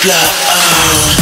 explode.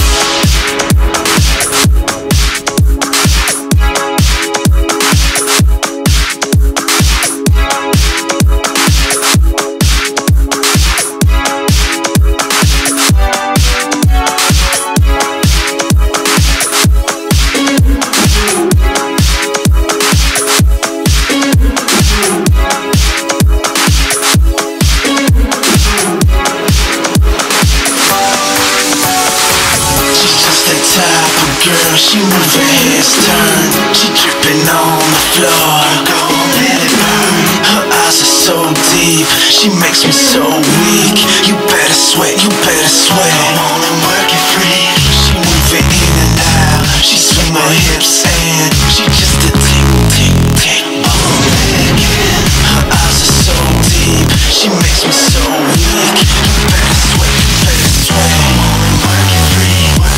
Girl, she move her heads turn. She dripping on the floor. Go on, let it burn. Her eyes are so deep, she makes me so weak. You better sweat, you better sweat. Come on and work it free. She move it in and out. She swing her hips and she just a tick, tick, tick. Oh, again. Her eyes are so deep, she makes me so weak. You better sweat, you better sweat. Come on and work it free.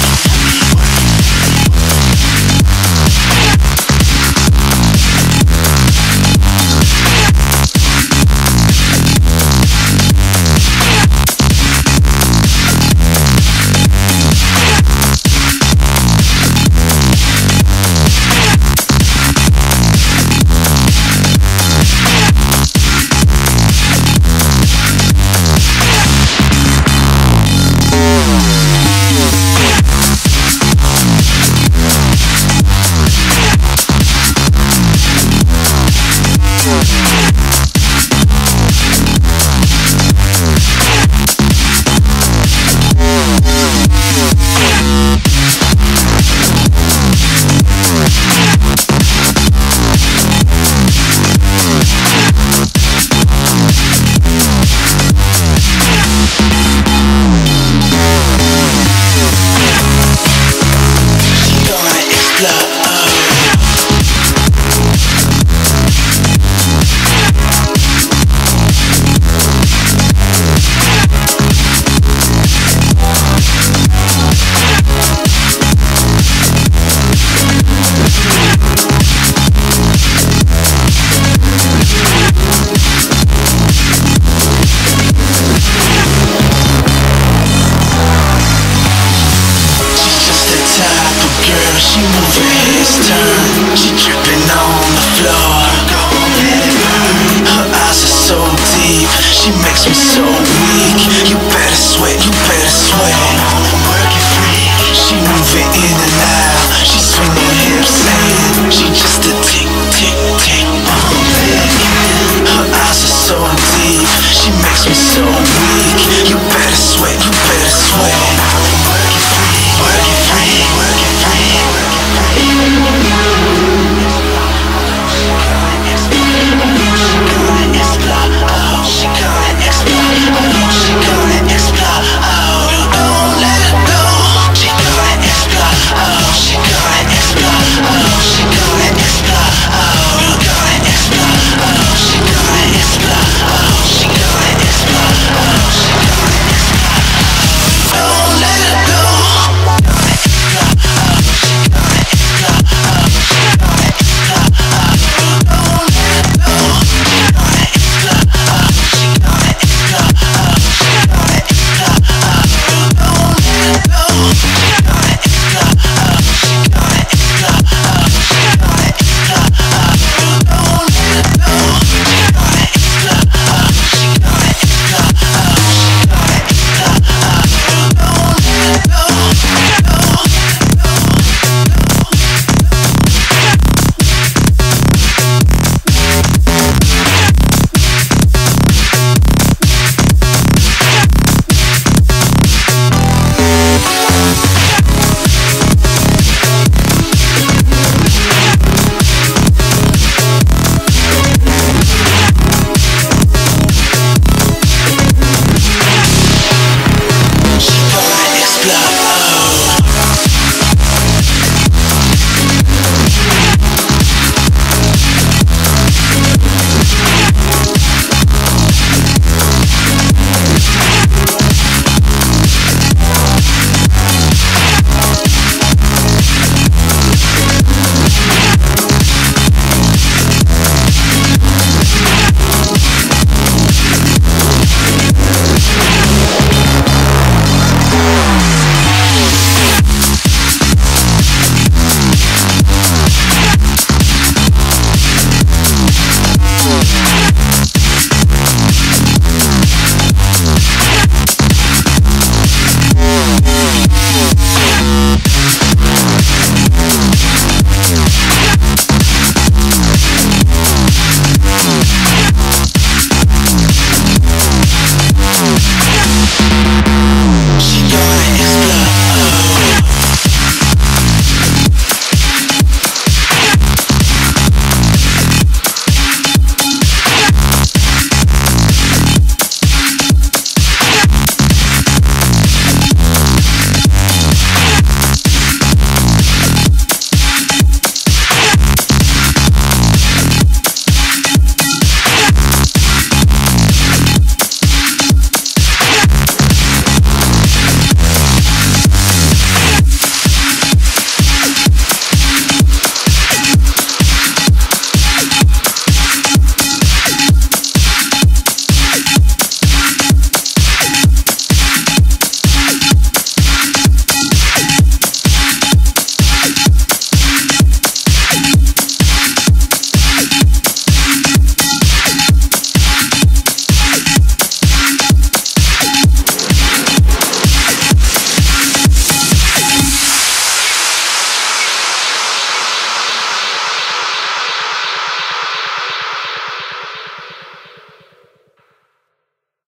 She move her heads turn. She dripping on the floor. Go on, let it burn. Her eyes are so deep, she makes me so weak. You better sweat, you better sweat.